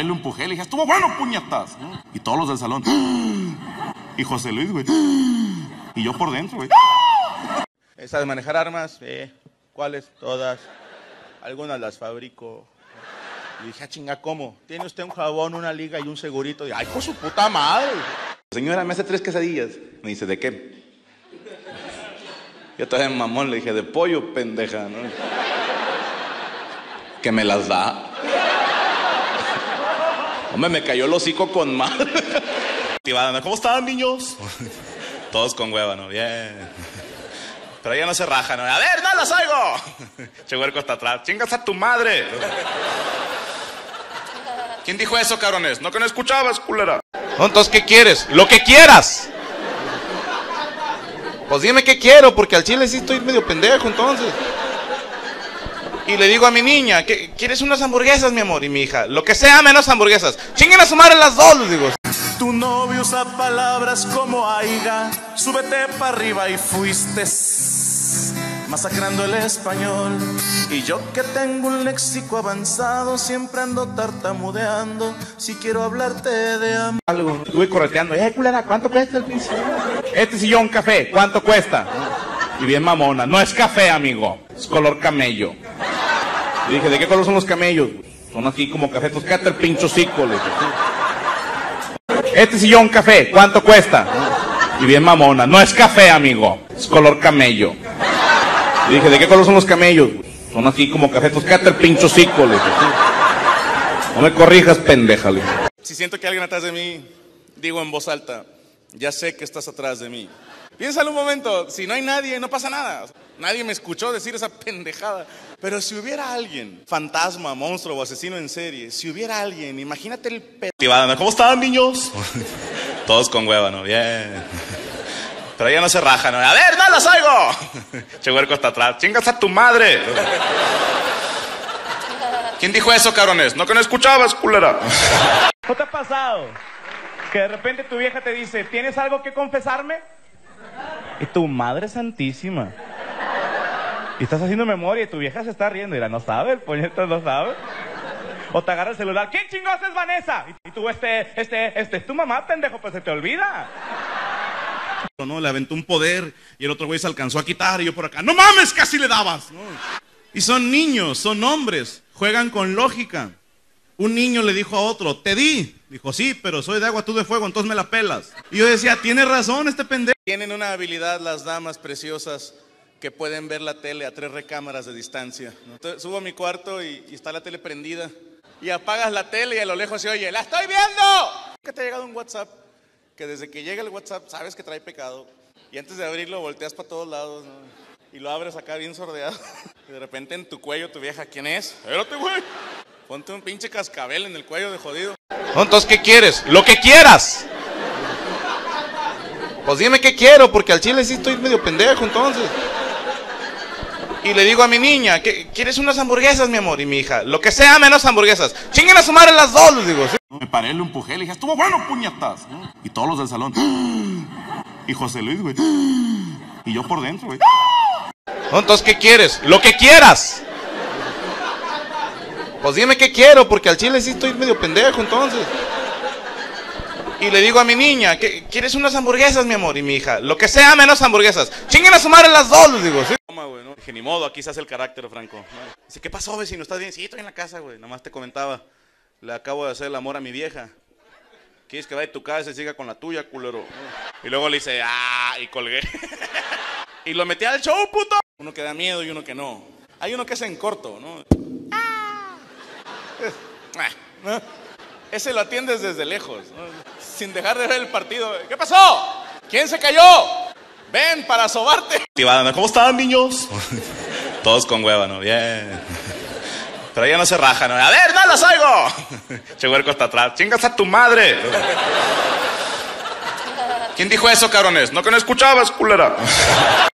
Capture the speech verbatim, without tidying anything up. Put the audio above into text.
paré, lo empujé, le dije, estuvo bueno, puñetas. Y todos los del salón. Y José Luis, güey. Y yo por dentro, güey. ¿Esa de manejar armas? Eh, ¿Cuáles? Todas. Algunas las fabrico. Y dije, ah, chinga, ¿cómo? ¿Tiene usted un jabón, una liga y un segurito? Y, ay, por su puta madre. Señora, me hace tres quesadillas. Me dice, ¿de qué? Yo todavía mamón le dije, de pollo, pendeja, ¿no? Que me las da. Hombre, me cayó el hocico con madre. ¿Cómo están, niños? Todos con hueva, ¿no? Bien. Pero ella no se raja, ¿no? A ver, no las oigo. Che huerco hasta atrás. Chingas a tu madre. ¿Quién dijo eso, cabrones? No que no escuchabas, culera. Entonces, ¿qué quieres? Lo que quieras. Pues dime qué quiero, porque al chile sí estoy medio pendejo, entonces. Y le digo a mi niña, ¿quieres unas hamburguesas, mi amor? Y mi hija, lo que sea menos hamburguesas. Chinguen a su madre las dos, les digo. Tu novio usa palabras como aiga, súbete para arriba y fuiste masacrando el español. Y yo que tengo un léxico avanzado, siempre ando tartamudeando, si quiero hablarte de amor. Algo, estuve correteando, eh, culera, ¿cuánto cuesta el pinche? Este sillón café, ¿cuánto cuesta? Y bien mamona, no es café, amigo, es color camello. Y dije, ¿de qué color son los camellos? Son así como café, pues quédate el pincho cico, le dije. Este sillón café, ¿cuánto cuesta? Y bien mamona, no es café, amigo, es color camello. Y dije, ¿de qué color son los camellos? Son así como café, pues quédate el pincho cico, le dije. No me corrijas, pendeja, le dije. Si siento que alguien atrás de mí, digo en voz alta, ya sé que estás atrás de mí. Piénsalo un momento, si no hay nadie, no pasa nada. Nadie me escuchó decir esa pendejada. Pero si hubiera alguien, fantasma, monstruo o asesino en serie, si hubiera alguien, imagínate el pedo. ¿Cómo están, niños? Todos con hueva, ¿no? Bien. Pero ella no se raja, ¿no? A ver, no las oigo. Che huerco hasta atrás. Chingas a tu madre. ¿Quién dijo eso, cabrones? No que no escuchabas, culera. ¿No te ha pasado que de repente tu vieja te dice, ¿tienes algo que confesarme? Y tu madre santísima. Y estás haciendo memoria y tu vieja se está riendo y la no sabe, el puñetas no sabe. O te agarra el celular, ¿quién chingados es Vanessa? Y tú, este, este, este, es tu mamá, pendejo, pues se te olvida. No, le aventó un poder y el otro güey se alcanzó a quitar y yo por acá, ¡no mames, casi le dabas! ¿No? Y son niños, son hombres, juegan con lógica. Un niño le dijo a otro, te di. Dijo, sí, pero soy de agua, tú de fuego, entonces me la pelas. Y yo decía, tiene razón este pendejo. Tienen una habilidad las damas preciosas que pueden ver la tele a tres recámaras de distancia. Entonces, subo a mi cuarto y, y está la tele prendida. Y apagas la tele y a lo lejos se oye, ¡la estoy viendo! ¿Qué te ha llegado un WhatsApp? Que desde que llega el WhatsApp sabes que trae pecado. Y antes de abrirlo volteas para todos lados, ¿no? Y lo abres acá bien sordeado. Y de repente en tu cuello tu vieja, ¿quién es? Espérate, güey. Ponte un pinche cascabel en el cuello de jodido. Entonces, ¿qué quieres? Lo que quieras. Pues dime qué quiero, porque al chile sí estoy medio pendejo, entonces. Y le digo a mi niña, ¿quieres unas hamburguesas, mi amor? Y mi hija, lo que sea menos hamburguesas. Chinguen a su madre las dos, les digo. ¿Sí? Me paré, lo empujé, le dije, estuvo bueno, puñetas. Y todos los del salón. Y José Luis, güey. Y yo por dentro, güey. Entonces, ¿qué quieres? Lo que quieras. Pues dime qué quiero, porque al chile sí estoy medio pendejo, entonces. Y le digo a mi niña, ¿quieres unas hamburguesas, mi amor? Y mi hija, lo que sea menos hamburguesas. Chinguen a su madre las dos, les digo. ¿Sí? Toma, güey, ¿no? Dije, ni modo, aquí se hace el carácter, Franco. Dice, ¿qué pasó, vecino? ¿Estás bien? Sí, estoy en la casa, güey. Nada más te comentaba. Le acabo de hacer el amor a mi vieja. ¿Quieres que vaya de tu casa y siga con la tuya, culero? Y luego le dice, ah, y colgué. Y lo metí al show, puto. Uno que da miedo y uno que no. Hay uno que es en corto, ¿no? Ah. Ese lo atiendes desde lejos, ¿no? Sin dejar de ver el partido. ¿Qué pasó? ¿Quién se cayó? Ven para sobarte. ¿Cómo están, niños? Todos con hueva, ¿no? Bien. Pero ella no se raja, ¿no? A ver, no las oigo. Che huerco hasta atrás. Chingas a tu madre. ¿Quién dijo eso, cabrones? No que no escuchabas, culera.